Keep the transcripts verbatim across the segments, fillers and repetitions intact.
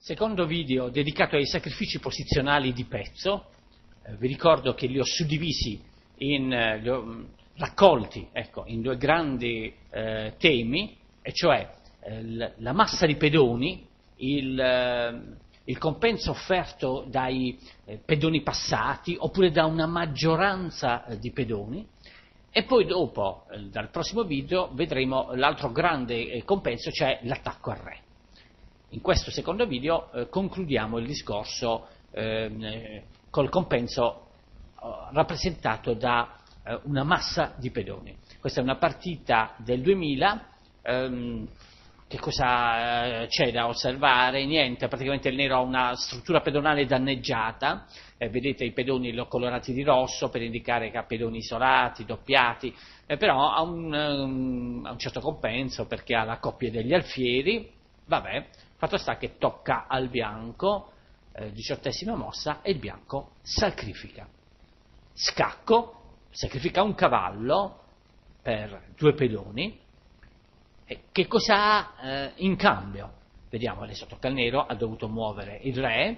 Secondo video dedicato ai sacrifici posizionali di pezzo. Eh, vi ricordo che li ho suddivisi in, eh, li ho raccolti ecco, in due grandi eh, temi, e cioè eh, la massa di pedoni, il, eh, il compenso offerto dai eh, pedoni passati oppure da una maggioranza eh, di pedoni, e poi dopo, eh, dal prossimo video, vedremo l'altro grande eh, compenso, cioè l'attacco al re. In questo secondo video eh, concludiamo il discorso eh, col compenso eh, rappresentato da eh, una massa di pedoni. Questa è una partita del duemila. Ehm, che cosa eh, c'è da osservare? Niente, praticamente il nero ha una struttura pedonale danneggiata, eh, vedete i pedoni li ho colorati di rosso per indicare che ha pedoni isolati, doppiati, eh, però ha un, um, ha un certo compenso perché ha la coppia degli alfieri. Vabbè, fatto sta che tocca al bianco, eh, diciottesima mossa, e il bianco sacrifica. Scacco, sacrifica un cavallo per due pedoni. E che cosa ha eh, in cambio? Vediamo, adesso tocca al nero, ha dovuto muovere il re,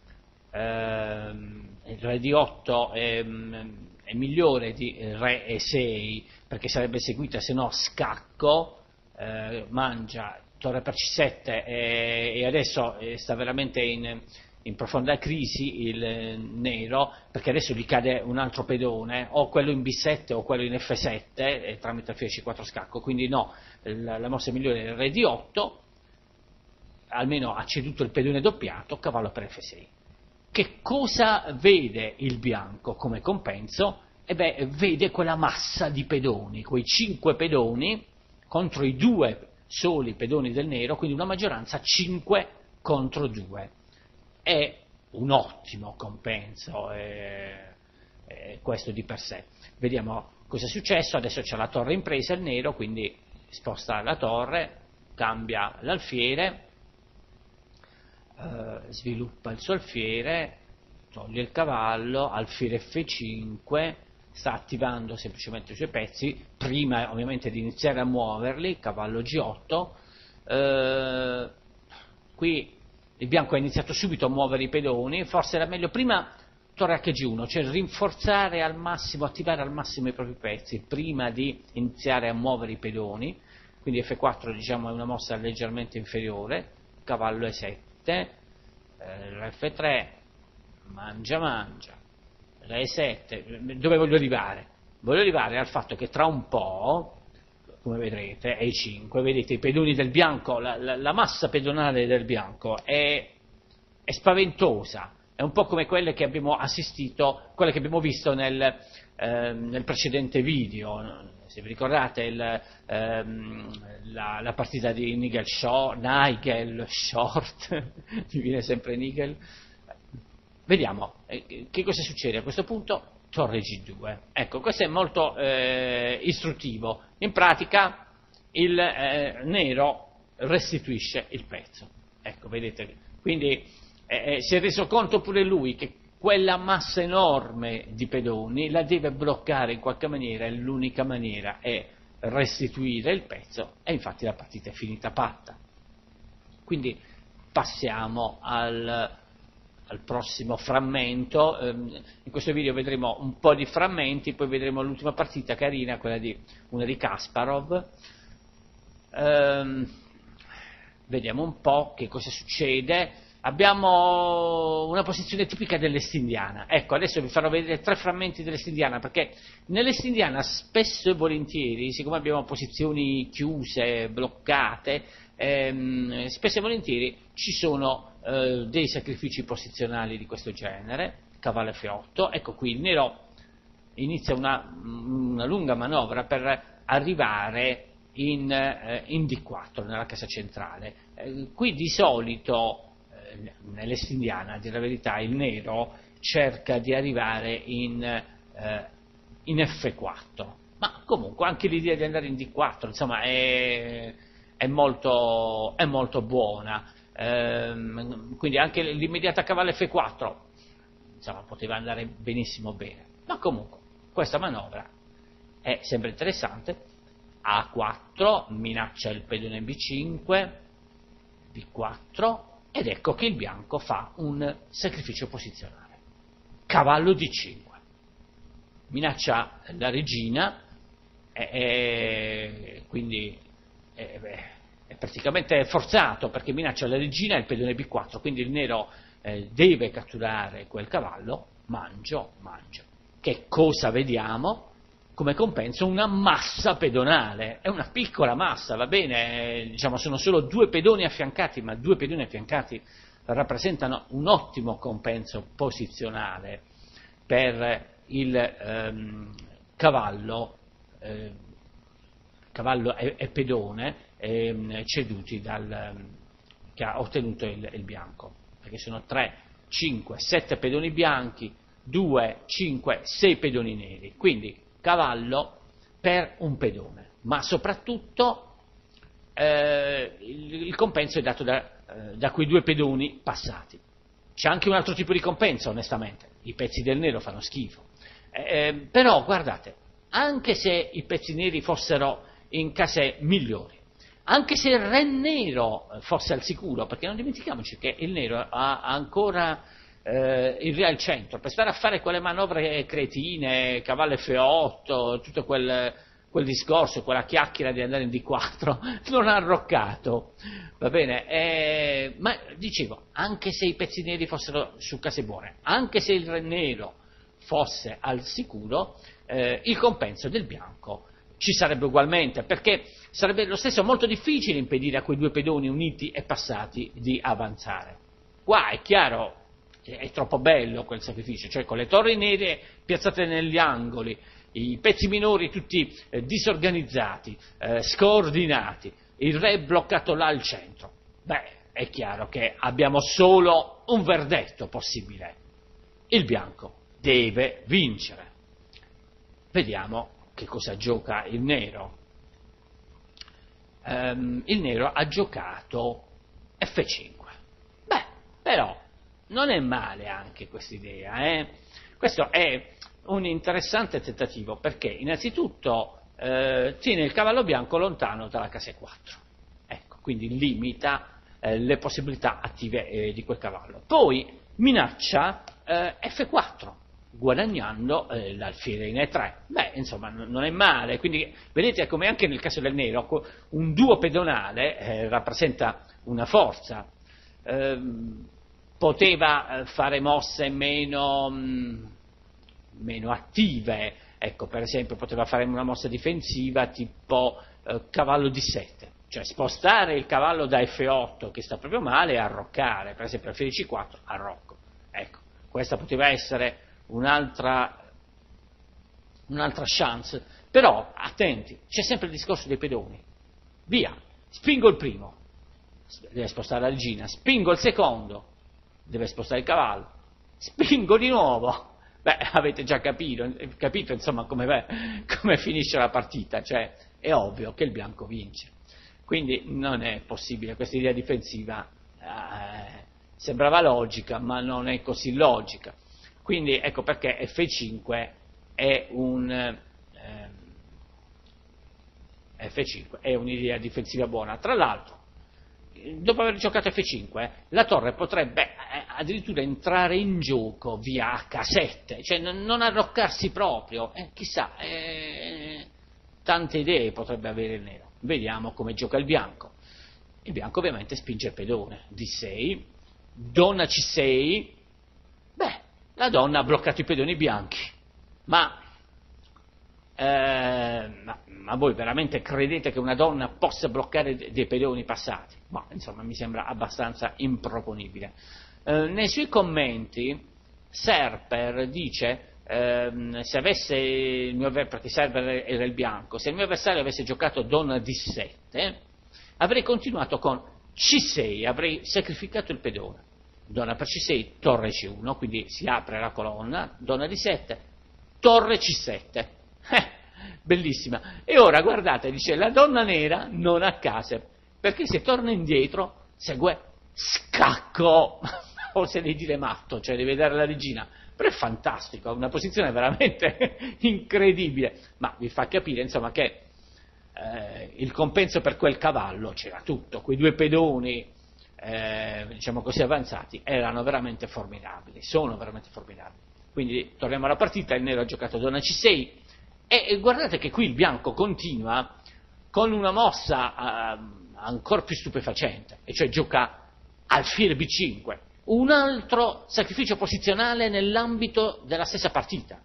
ehm, il re di otto è, è migliore di re e sei, perché sarebbe seguita se no scacco, eh, mangia torre per C sette e, e adesso eh, sta veramente in, in profonda crisi il nero, perché adesso gli cade un altro pedone, o quello in B sette o quello in F sette, e tramite alfiere C quattro scacco, quindi no, la, la mossa migliore è il re di otto, almeno ha ceduto il pedone doppiato, cavallo per F sei. Che cosa vede il bianco come compenso? E beh, vede quella massa di pedoni, quei cinque pedoni contro i due soli pedoni del nero, quindi una maggioranza cinque contro due. È un ottimo compenso, è, è questo di per sé. Vediamo cosa è successo. Adesso c'è la torre in presa il nero, quindi sposta la torre, cambia l'alfiere, eh, sviluppa il suo alfiere, toglie il cavallo, alfiere F cinque, sta attivando semplicemente i suoi pezzi, prima ovviamente di iniziare a muoverli, cavallo G otto, eh, qui il bianco ha iniziato subito a muovere i pedoni, forse era meglio prima torre H G uno, cioè rinforzare al massimo, attivare al massimo i propri pezzi prima di iniziare a muovere i pedoni, quindi F quattro diciamo è una mossa leggermente inferiore, cavallo E sette, eh, F tre, mangia mangia, re sette, dove voglio arrivare? Voglio arrivare al fatto che tra un po', come vedrete, E cinque, vedete i pedoni del bianco, la, la, la massa pedonale del bianco è, è spaventosa, è un po' come quelle che abbiamo assistito, quelle che abbiamo visto nel, eh, nel precedente video, se vi ricordate il, ehm, la, la partita di Nigel Short, Nigel Short, mi viene sempre Nigel. Vediamo, eh, che cosa succede a questo punto? Torre G due. Ecco, questo è molto eh, istruttivo. In pratica il eh, nero restituisce il pezzo. Ecco, vedete, quindi eh, si è reso conto pure lui che quella massa enorme di pedoni la deve bloccare in qualche maniera, e l'unica maniera è restituire il pezzo, e infatti la partita è finita patta. Quindi passiamo al al prossimo frammento. In questo video vedremo un po' di frammenti, poi vedremo l'ultima partita carina, quella di una di Kasparov. Ehm, vediamo un po' che cosa succede. Abbiamo una posizione tipica dell'Est indiana. Ecco, adesso vi farò vedere tre frammenti dell'Est indiana, perché nell'Est indiana spesso e volentieri, siccome abbiamo posizioni chiuse, bloccate, ehm, spesso e volentieri ci sono eh, dei sacrifici posizionali di questo genere. Cavallo F otto, ecco qui il nero inizia una, una lunga manovra per arrivare in, eh, in D quattro, nella casa centrale. Eh, qui di solito nell'Est indiana, a dire la verità, il nero cerca di arrivare in, eh, in F quattro, ma comunque anche l'idea di andare in D quattro insomma è, è, molto, è molto buona, ehm, quindi anche l'immediata cavallo F quattro insomma poteva andare benissimo bene, ma comunque questa manovra è sempre interessante. A quattro minaccia il pedone B cinque, B quattro, ed ecco che il bianco fa un sacrificio posizionale. Cavallo D cinque. Minaccia la regina, e, e quindi e, beh, è praticamente forzato, perché minaccia la regina e il pedone B quattro, quindi il nero eh, deve catturare quel cavallo. Mangio, mangio. Che cosa vediamo? Come compenso una massa pedonale, è una piccola massa, va bene, diciamo sono solo due pedoni affiancati, ma due pedoni affiancati rappresentano un ottimo compenso posizionale per il ehm, cavallo, eh, cavallo e, e pedone eh, ceduti dal, che ha ottenuto il, il bianco, perché sono tre, cinque, sette pedoni bianchi, due, cinque, sei pedoni neri, quindi cavallo per un pedone, ma soprattutto eh, il, il compenso è dato da, eh, da quei due pedoni passati. C'è anche un altro tipo di compenso, onestamente, i pezzi del nero fanno schifo, eh, però guardate, anche se i pezzi neri fossero in case migliori, anche se il re nero fosse al sicuro, perché non dimentichiamoci che il nero ha ancora eh, il re al centro, per stare a fare quelle manovre cretine, cavallo F otto, tutto quel, quel discorso, quella chiacchiera di andare in D quattro, non ha arroccato, va bene, eh, ma dicevo, anche se i pezzi neri fossero su case buone, anche se il re nero fosse al sicuro, eh, il compenso del bianco ci sarebbe ugualmente, perché sarebbe lo stesso molto difficile impedire a quei due pedoni uniti e passati di avanzare. Qua è chiaro, è troppo bello quel sacrificio, cioè con le torri nere piazzate negli angoli, i pezzi minori tutti eh, disorganizzati, eh, scordinati, il re bloccato là al centro. Beh, è chiaro che abbiamo solo un verdetto possibile: il bianco deve vincere. Vediamo che cosa gioca il nero. Um, il nero ha giocato F cinque. Beh, però non è male anche questa idea, eh? Questo è un interessante tentativo, perché innanzitutto eh, tiene il cavallo bianco lontano dalla casa quattro, ecco, quindi limita eh, le possibilità attive eh, di quel cavallo. Poi minaccia eh, F quattro, guadagnando eh, l'alfiere in E tre. Beh, insomma, n- non è male, quindi vedete come anche nel caso del nero un duo pedonale eh, rappresenta una forza. Ehm, poteva fare mosse meno, mh, meno attive, ecco, per esempio poteva fare una mossa difensiva tipo eh, cavallo D sette, cioè spostare il cavallo da F otto che sta proprio male e arroccare, per esempio alfiere C quattro, arrocco, ecco, questa poteva essere un'altra, un'altra chance, però attenti, c'è sempre il discorso dei pedoni, via, spingo il primo, deve spostare la regina, spingo il secondo, deve spostare il cavallo, spingo di nuovo, beh, avete già capito, capito insomma come, come finisce la partita, cioè è ovvio che il bianco vince, quindi non è possibile, questa idea difensiva eh, sembrava logica, ma non è così logica. Quindi ecco perché F cinque è un eh, F cinque è un'idea difensiva buona. Tra l'altro, dopo aver giocato F cinque, la torre potrebbe eh, addirittura entrare in gioco via H sette, cioè non, non arroccarsi proprio, eh, chissà, eh, tante idee potrebbe avere il nero. Vediamo come gioca il bianco. Il bianco ovviamente spinge il pedone, D sei, donna C sei, beh, la donna ha bloccato i pedoni bianchi, ma, eh, ma, ma voi veramente credete che una donna possa bloccare dei pedoni passati? Ma insomma mi sembra abbastanza improponibile. Eh, nei suoi commenti Serper dice eh, se avesse il mio avversario, perché Serper era il bianco, se il mio avversario avesse giocato donna D sette, avrei continuato con C sei, avrei sacrificato il pedone. Donna per C sei, torre C uno, quindi si apre la colonna, donna D sette, torre C sette. Eh, bellissima. E ora guardate, dice, la donna nera non ha case, perché se torna indietro segue scacco, o se devi dire matto, cioè devi dare la regina. Però è fantastico, una posizione veramente incredibile, ma vi fa capire, insomma, che eh, il compenso per quel cavallo c'era tutto, quei due pedoni eh, diciamo così avanzati, erano veramente formidabili, sono veramente formidabili. Quindi torniamo alla partita, il nero ha giocato donna C sei e, e guardate che qui il bianco continua con una mossa eh, ancora più stupefacente, e cioè gioca alfiere B cinque, un altro sacrificio posizionale nell'ambito della stessa partita.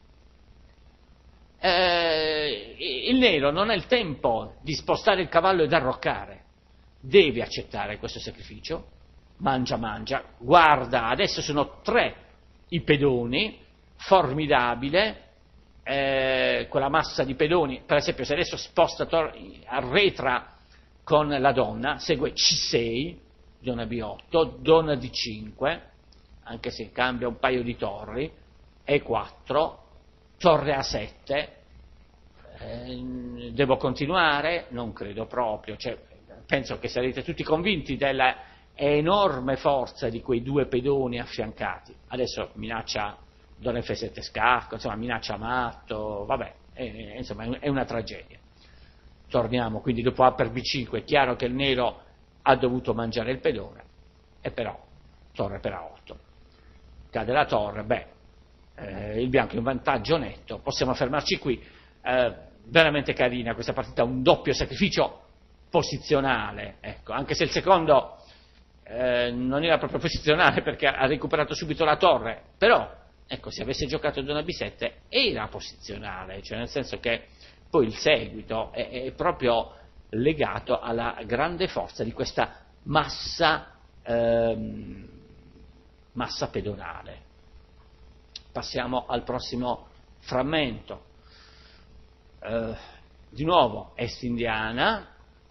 Eh, il nero non ha il tempo di spostare il cavallo ed arroccare, deve accettare questo sacrificio, mangia mangia, guarda, adesso sono tre i pedoni, formidabile, eh, quella massa di pedoni, per esempio se adesso sposta, tor- arretra con la donna, segue C sei, donna B otto, donna D cinque, anche se cambia un paio di torri, E quattro, torre A sette, eh, devo continuare? Non credo proprio, cioè, penso che sarete tutti convinti della enorme forza di quei due pedoni affiancati. Adesso minaccia donna F sette scacco, insomma minaccia matto, vabbè, è, insomma è una tragedia. Torniamo, quindi dopo A per B cinque è chiaro che il nero ha dovuto mangiare il pedone, e però torre per A otto. Cade la torre, beh, eh, il bianco è in vantaggio netto, possiamo fermarci qui. Eh, veramente carina questa partita, un doppio sacrificio posizionale, ecco, anche se il secondo eh, non era proprio posizionale perché ha recuperato subito la torre, però ecco, se avesse giocato donna B sette era posizionale, cioè nel senso che poi il seguito è, è proprio legato alla grande forza di questa massa ehm, massa pedonale. Passiamo al prossimo frammento. Eh, di nuovo est indiana,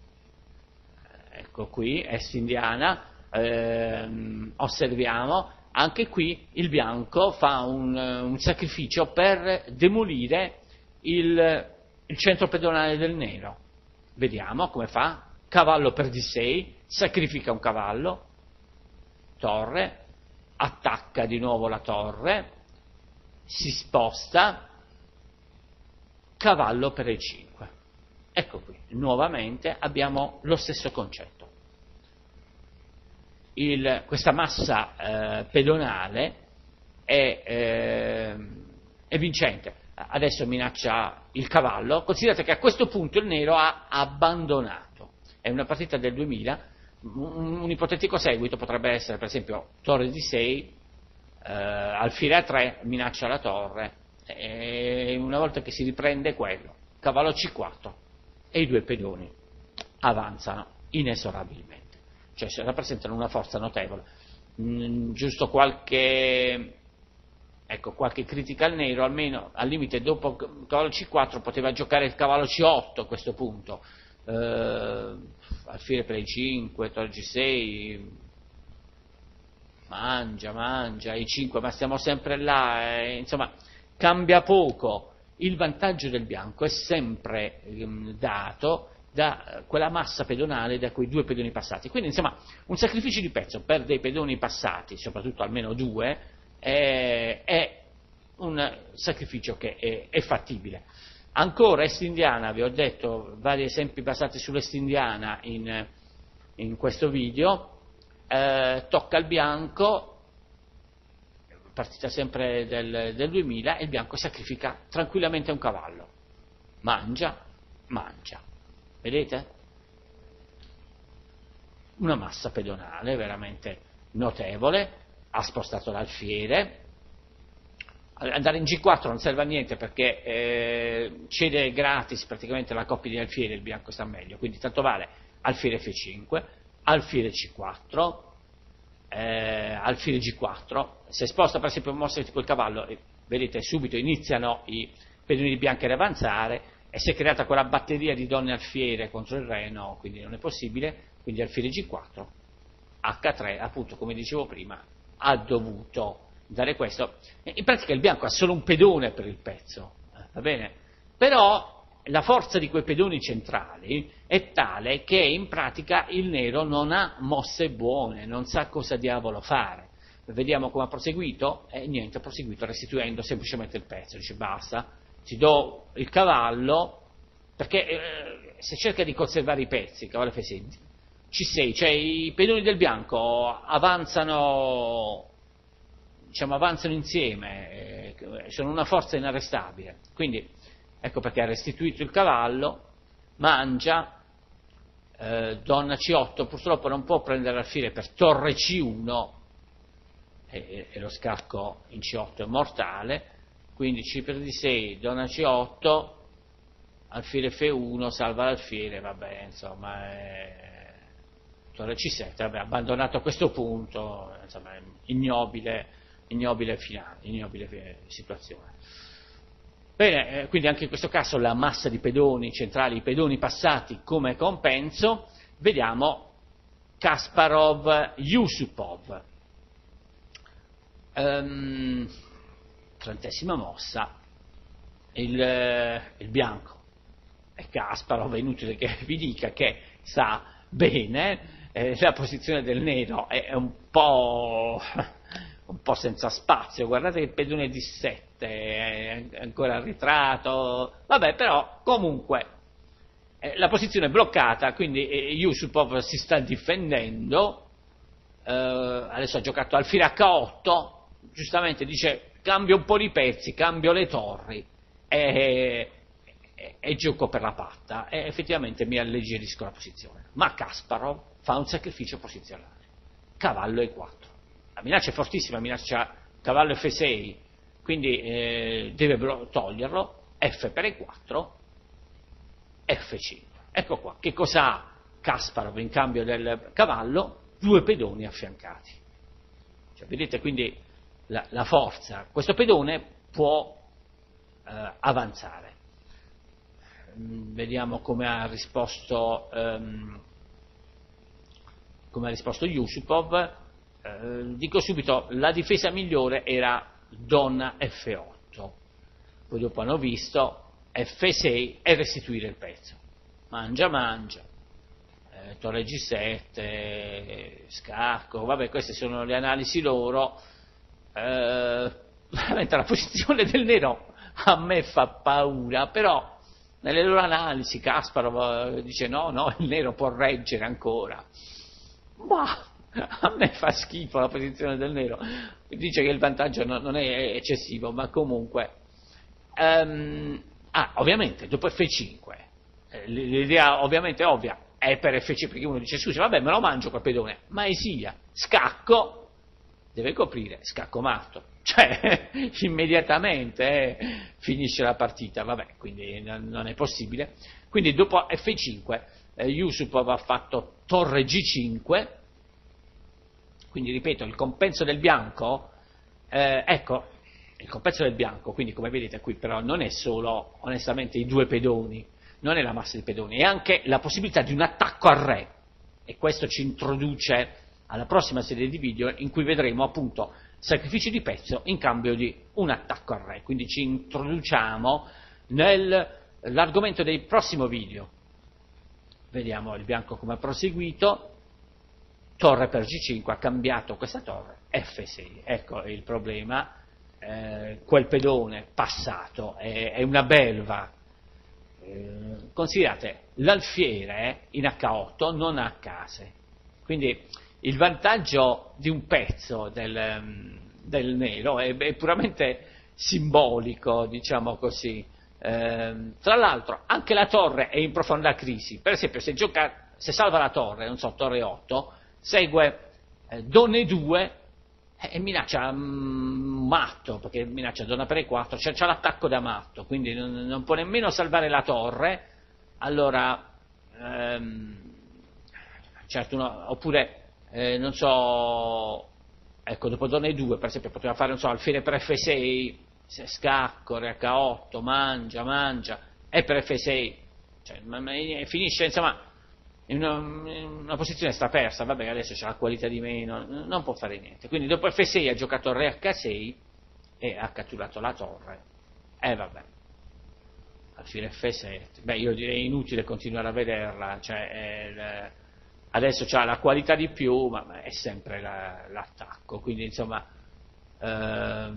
ecco qui, est indiana, ehm, osserviamo, anche qui il bianco fa un, un sacrificio per demolire il, il centro pedonale del nero. Vediamo come fa, cavallo per D sei, sacrifica un cavallo, torre, attacca di nuovo la torre, si sposta, cavallo per E cinque. Ecco qui, nuovamente abbiamo lo stesso concetto. Il, questa massa eh, pedonale è, eh, è vincente. Adesso minaccia il cavallo. Considerate che a questo punto il nero ha abbandonato. È una partita del duemila. Un, un ipotetico seguito potrebbe essere, per esempio, torre D sei, eh, alfiere A tre, minaccia la torre. E una volta che si riprende quello, cavallo C quattro, e i due pedoni avanzano inesorabilmente. Cioè rappresentano una forza notevole. Mm, giusto qualche, ecco, qualche critica al nero, almeno al limite dopo cavallo C quattro poteva giocare il cavallo C otto a questo punto, eh, alfiere per E cinque, torre G sei, mangia, mangia, E cinque, ma stiamo sempre là, eh, insomma cambia poco. Il vantaggio del bianco è sempre ehm, dato da quella massa pedonale, da quei due pedoni passati. Quindi, insomma, un sacrificio di pezzo per dei pedoni passati, soprattutto almeno due, è, è un sacrificio che è, è fattibile. Ancora est indiana, vi ho detto vari esempi basati sull'est indiana in, in questo video, eh, tocca al bianco, partita sempre del, del duemila, e il bianco sacrifica tranquillamente un cavallo, mangia, mangia. Vedete? Una massa pedonale veramente notevole, ha spostato l'alfiere. Andare in G quattro non serve a niente perché eh, cede gratis praticamente la coppia di alfiere, il bianco sta meglio, quindi tanto vale alfiere F cinque, alfiere C quattro, eh, alfiere G quattro. Se sposta per esempio un mossa tipo il cavallo, eh, vedete subito iniziano i pedoni bianchi ad avanzare, e si è creata quella batteria di donne alfiere contro il re, no, quindi non è possibile, quindi alfiere G quattro, H tre, appunto come dicevo prima, ha dovuto dare questo. In pratica il bianco ha solo un pedone per il pezzo, va bene? Però la forza di quei pedoni centrali è tale che in pratica il nero non ha mosse buone, non sa cosa diavolo fare. Vediamo come ha proseguito, e niente, ha proseguito restituendo semplicemente il pezzo, dice basta, ti do il cavallo, perché eh, se cerca di conservare i pezzi, il cavallo F sei, C sei, cioè i pedoni del bianco avanzano, diciamo, avanzano insieme, eh, sono una forza inarrestabile, quindi ecco perché ha restituito il cavallo, mangia, eh, donna C otto purtroppo non può prendere alfiere per torre C uno, e, e lo scacco in C otto è mortale, quindi C per D sei, donna C otto, alfiere F uno, salva l'alfiere, vabbè, insomma, è... torre C sette, vabbè, abbandonato a questo punto, insomma, ignobile, ignobile finale, ignobile situazione. Bene, eh, quindi anche in questo caso la massa di pedoni centrali, i pedoni passati come compenso, vediamo Kasparov-Yusupov. Um, trentesima mossa, il, eh, il bianco. E Kasparov è inutile che vi dica che sa bene, eh, la posizione del nero è un po', un po' senza spazio, guardate che il pedone D sette è ancora arretrato, vabbè, però comunque eh, la posizione è bloccata, quindi eh, Yusupov si sta difendendo, eh, adesso ha giocato alfiere H otto, giustamente dice cambio un po' di pezzi, cambio le torri e, e, e gioco per la patta, e effettivamente mi alleggerisco la posizione, ma Kasparov fa un sacrificio posizionale, cavallo E quattro, la minaccia è fortissima, minaccia cavallo F sei, quindi eh, deve toglierlo, F per E quattro, F cinque, ecco qua, che cosa ha Kasparov in cambio del cavallo? Due pedoni affiancati, cioè, vedete quindi la, la forza, questo pedone può eh, avanzare. Vediamo come ha risposto um, come ha risposto Yusupov. Eh, dico subito, la difesa migliore era donna F otto, poi dopo hanno visto F sei e restituire il pezzo, mangia mangia, eh, torre G sette, scacco, vabbè, queste sono le analisi loro. Eh, veramente la posizione del nero a me fa paura, però nelle loro analisi Kasparov dice no, no, il nero può reggere ancora, ma a me fa schifo la posizione del nero, dice che il vantaggio no, non è eccessivo, ma comunque um, ah, ovviamente dopo F cinque eh, l'idea ovviamente è ovvia, è per F cinque, perché uno dice scusa, vabbè, me lo mangio quel pedone, ma esilia, scacco, deve coprire, scacco matto, cioè immediatamente eh, finisce la partita, vabbè, quindi non, non è possibile. Quindi dopo F cinque eh, Yusupov ha fatto torre G cinque, quindi ripeto, il compenso del bianco, eh, ecco, il compenso del bianco, quindi come vedete qui però non è solo onestamente i due pedoni, non è la massa di pedoni, è anche la possibilità di un attacco al re, e questo ci introduce alla prossima serie di video in cui vedremo appunto sacrifici di pezzo in cambio di un attacco al re, quindi ci introduciamo nell'argomento del prossimo video. Vediamo il bianco come ha proseguito, torre per G cinque, ha cambiato questa torre, F sei, ecco il problema, eh, quel pedone passato è, è una belva, eh, considerate l'alfiere in H otto non ha case, quindi il vantaggio di un pezzo del, del nero è, è puramente simbolico, diciamo così. Eh, tra l'altro anche la torre è in profonda crisi, per esempio se, gioca, se salva la torre, non so, torre otto, segue eh, donne due e minaccia mm, matto, perché minaccia donna per E quattro, cioè c'ha l'attacco da matto, quindi non, non può nemmeno salvare la torre, allora ehm, certo uno, oppure Eh, non so, ecco, dopo donne due, per esempio, poteva fare, non so, alfiere per F sei, se scacco, re H otto, mangia, mangia, e per F sei, cioè, ma, ma, finisce, insomma, in una, in una posizione sta persa, vabbè, adesso c'ha la qualità di meno, non può fare niente. Quindi dopo F sei ha giocato re H sei e ha catturato la torre, e eh, vabbè, alfiere F sette, beh, io direi inutile continuare a vederla, cioè, è, adesso c'ha la qualità di più, ma è sempre la, l'attacco, quindi insomma eh,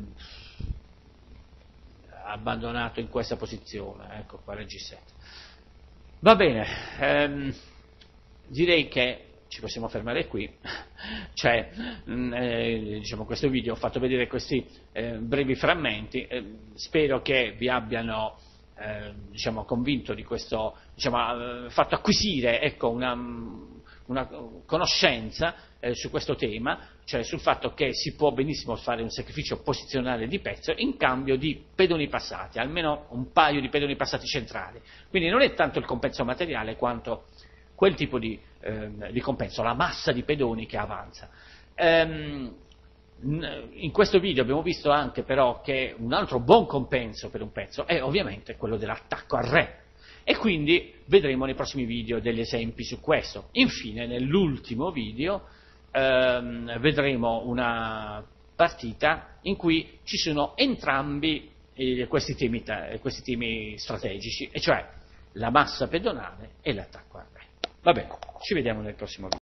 abbandonato in questa posizione, ecco qua G sette. Va bene, ehm, direi che ci ci possiamo fermare qui, cioè, eh, diciamo, questo video ho fatto vedere questi eh, brevi frammenti, eh, spero che vi abbiano eh, diciamo, convinto di questo, diciamo, eh, fatto acquisire ecco, una, una conoscenza eh, su questo tema, cioè sul fatto che si può benissimo fare un sacrificio posizionale di pezzo in cambio di pedoni passati, almeno un paio di pedoni passati centrali, quindi non è tanto il compenso materiale quanto quel tipo di, eh, di compenso, la massa di pedoni che avanza. Ehm, in questo video abbiamo visto anche però che un altro buon compenso per un pezzo è ovviamente quello dell'attacco al re, e quindi vedremo nei prossimi video degli esempi su questo. Infine, nell'ultimo video ehm, vedremo una partita in cui ci sono entrambi eh, questi, temi, questi temi strategici, e cioè la massa pedonale e l'attacco al re. Va bene, ci vediamo nel prossimo video.